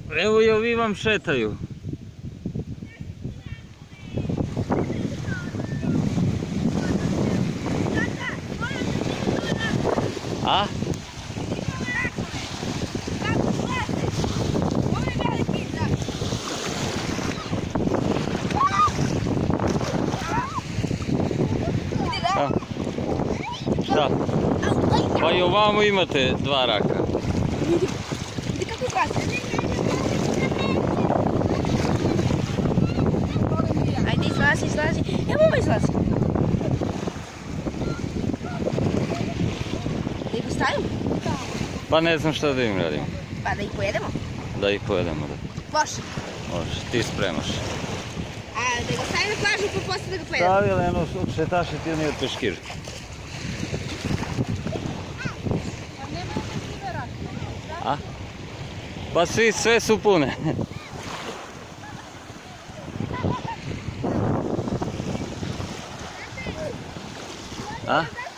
Evo i ovi vam šetaju. A? Šta? Pa i ovamo imate dva raka. Vidi kako gazi. Ajde, izlazi. Evo ovo izlazi. Da ih ostavimo? Pa ne znam šta da im radimo. Pa da ih pojedemo? Da ih pojedemo, da. Može. Možeš, ti spremaš. A da ga stavim na plažu pa posle da ga pojedemo? Stavili jedno od šetašiti ili od peškir. A? Pa sve su pune. A?